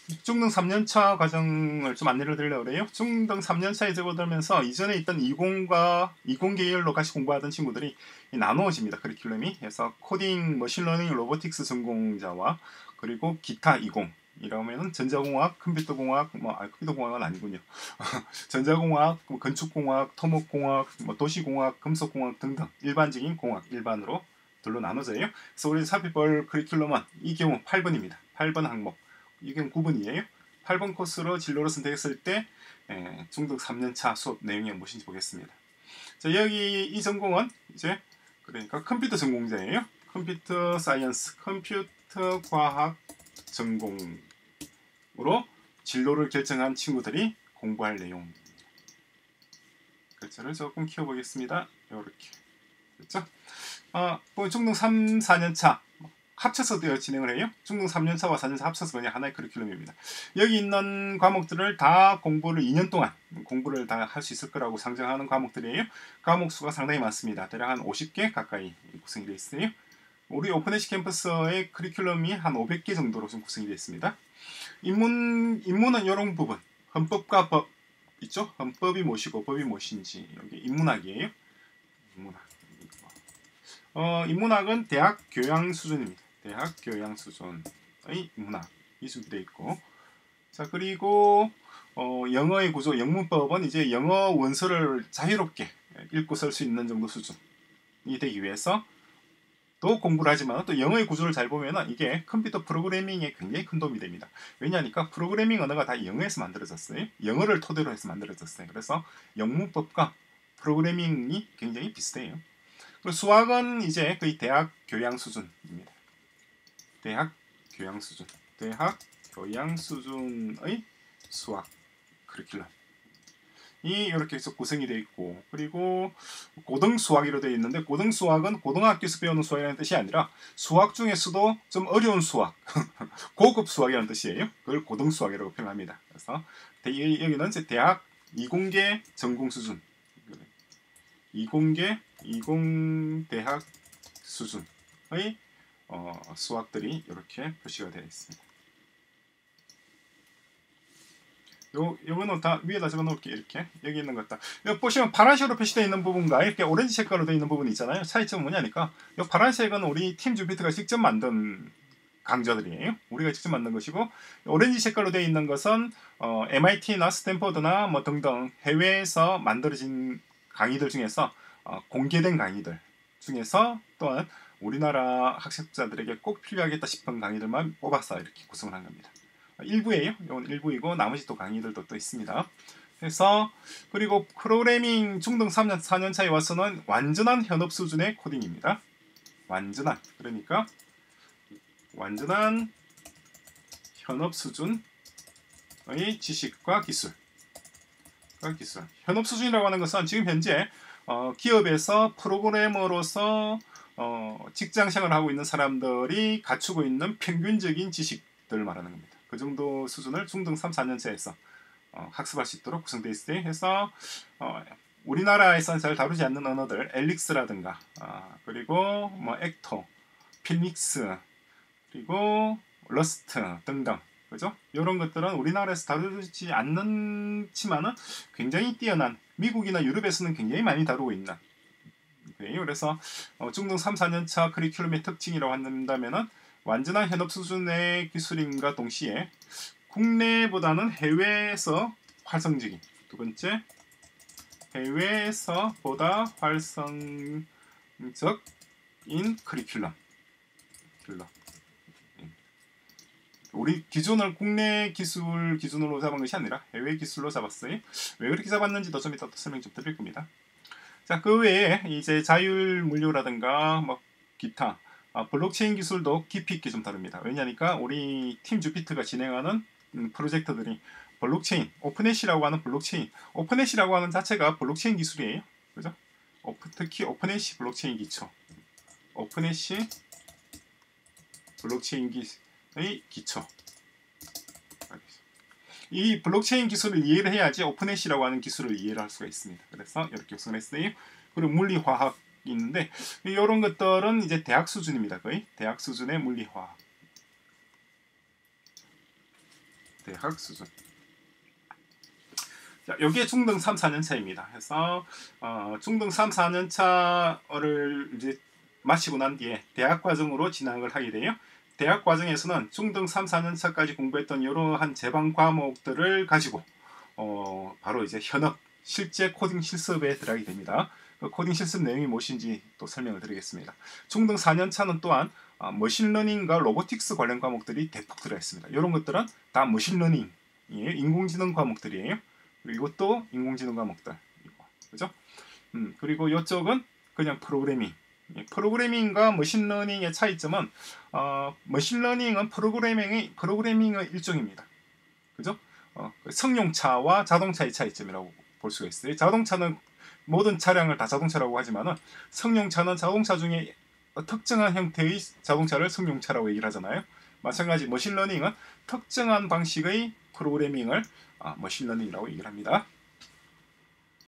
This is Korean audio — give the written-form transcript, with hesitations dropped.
중등 3년차 과정을 좀 안내를 드리려고 해요. 중등 3년차에 접어들면서 이전에 있던 20 계열로 같이 공부하던 친구들이 나누어집니다. 커리큘럼이. 그래서 코딩, 머신러닝, 로보틱스 전공자와 그리고 기타 20 이러면은 전자공학, 컴퓨터공학, 컴퓨터공학은 아니군요. 전자공학, 건축공학, 토목공학, 도시공학, 금속공학 등등 일반적인 공학 일반으로 둘로 나눠져요. 그래서 우리 살펴볼 커리큘럼은 이 경우 8번입니다. 8번 항목. 이 경우 9번이에요. 8번 코스로 진로를 선택했을 때 중등 3년차 수업 내용이 무엇인지 보겠습니다. 자, 여기 이 전공은 이제 그러니까 컴퓨터 전공자예요. 컴퓨터 사이언스, 컴퓨터 과학 전공으로 진로를 결정한 친구들이 공부할 내용입니다. 글자를 조금 키워보겠습니다. 이렇게 됐죠? 중등 3, 4년차 합쳐서 진행을 해요. 중등 3년차와 4년차 합쳐서 그냥 하나의 커리큘럼입니다. 여기 있는 과목들을 다 공부를 2년 동안 공부를 다 할 수 있을 거라고 상정하는 과목들이에요. 과목 수가 상당히 많습니다. 대략 한 50개 가까이 구성이 되어 있어요. 우리 오픈에시 캠퍼스의 커리큘럼이 한 500개 정도로 좀 구성이 되어 있습니다. 인문은 이런 부분, 헌법과 법 있죠? 헌법이 무엇이고 법이 무엇인지 여기 인문학이에요. 인문학은 대학 교양 수준입니다. 대학 교양 수준의 인문학이 준비되어 있고, 자 그리고 영어의 구조, 영문법은 이제 영어 원서를 자유롭게 읽고 쓸 수 있는 정도 수준이 되기 위해서 또 공부를 하지만 또 영어의 구조를 잘 보면 이게 컴퓨터 프로그래밍에 굉장히 큰 도움이 됩니다. 왜냐하니까 프로그래밍 언어가 다 영어에서 만들어졌어요. 영어를 토대로 해서 만들어졌어요. 그래서 영문법과 프로그래밍이 굉장히 비슷해요. 수학은 이제 거의 대학 교양 수준입니다. 대학 교양 수준. 대학 교양 수준의 수학 커리큘럼. 이렇게 해서 구성이 되어 있고, 그리고 고등 수학이로 되어 있는데, 고등 수학은 고등학교에서 배우는 수학이라는 뜻이 아니라 수학 중에서도 좀 어려운 수학, 고급 수학이라는 뜻이에요. 그걸 고등 수학이라고 표현합니다. 그래서 여기는 이제 대학 이공계 전공 수준, 이공대학 수준의 수학들이 이렇게 표시가 되어 있습니다. 요거는 다 위에다 적어놓을게. 이렇게 여기 있는 것 다. 여기 보시면 파란색으로 표시되어 있는 부분과 이렇게 오렌지 색깔로 되어 있는 부분이 있잖아요. 차이점은 뭐냐니까 이 파란색은 우리 팀 주피터가 직접 만든 강좌들이에요. 우리가 직접 만든 것이고, 오렌지 색깔로 되어 있는 것은 MIT나 스탠퍼드나 뭐 등등 해외에서 만들어진 강의들 중에서 공개된 강의들 중에서 또한 우리나라 학습자들에게 꼭 필요하겠다 싶은 강의들만 뽑아서 이렇게 구성을 한 겁니다. 일부예요. 이건 일부이고 나머지 또 강의들도 또 있습니다. 그래서 그리고 프로그래밍 중등 3년 4년차에 와서는 완전한 현업 수준의 코딩입니다. 완전한, 그러니까 완전한 현업 수준의 지식과 기술. 현업 수준이라고 하는 것은 지금 현재 기업에서 프로그래머로서 직장 생활을 하고 있는 사람들이 갖추고 있는 평균적인 지식들을 말하는 겁니다. 그 정도 수준을 중등 3, 4년차에서 학습할 수 있도록 구성되어 있어요. 해서 우리나라에서는 잘 다루지 않는 언어들, 엘릭스라든가 그리고 뭐 액토, 필믹스, 그리고 러스트 등등, 그죠? 이런 것들은 우리나라에서 다루지 않는지만은 굉장히 뛰어난, 미국이나 유럽에서는 굉장히 많이 다루고 있는 거예요. 그래서 중등 3, 4년차 커리큘럼의 특징이라고 한다면은 완전한 현업 수준의 기술임과 동시에 국내보다는 해외에서 활성적인, 두 번째 해외에서 보다 활성적인 커리큘럼. 우리 기준을 국내 기술 기준으로 잡은 것이 아니라 해외 기술로 잡았어요. 왜 그렇게 잡았는지도 좀 이따 또 설명 좀 드릴 겁니다. 자, 그 외에 이제 자율 물류라든가 뭐 기타 블록체인 기술도 깊이 있게 좀 다룹니다. 왜냐니까 우리 팀 주피터가 진행하는 프로젝트들이 블록체인, 오픈애쉬라고 하는 블록체인, 오픈애쉬라고 하는 자체가 블록체인 기술이에요. 그죠? 특히 오픈애쉬 블록체인 기초, 오픈애쉬 블록체인 기술의 기초. 이 블록체인 기술을 이해를 해야지 오픈애쉬라고 하는 기술을 이해를 할 수가 있습니다. 그래서 이렇게 구성을 했어요. 그리고 물리화학이 있는데 이런 것들은 이제 대학 수준입니다. 거의 대학 수준의 물리화학. 대학 수준. 자, 여기에 중등 3, 4년차입니다. 그래서 중등 3, 4년차를 이제 마치고 난 뒤에 대학 과정으로 진학을 하게 돼요. 대학 과정에서는 중등 3, 4년차까지 공부했던 이러한 제방 과목들을 가지고 바로 이제 현업 실제 코딩 실습에 들어가게 됩니다. 그 코딩 실습 내용이 무엇인지 또 설명을 드리겠습니다. 중등 4년차는 또한 머신러닝과 로보틱스 관련 과목들이 대폭 들어가 있습니다. 이런 것들은 다 머신러닝, 인공지능 과목들이에요. 그리고 또 인공지능 과목들, 그죠? 그리고 이쪽은 그냥 프로그래밍. 프로그래밍과 머신러닝의 차이점은 머신러닝은 프로그래밍의 일종입니다. 그죠? 승용차와 자동차의 차이점이라고 볼 수가 있어요. 자동차는 모든 차량을 다 자동차라고 하지만은 승용차는 자동차 중에 특정한 형태의 자동차를 승용차라고 얘기를 하잖아요. 마찬가지 머신러닝은 특정한 방식의 프로그래밍을 머신러닝이라고 얘기를 합니다.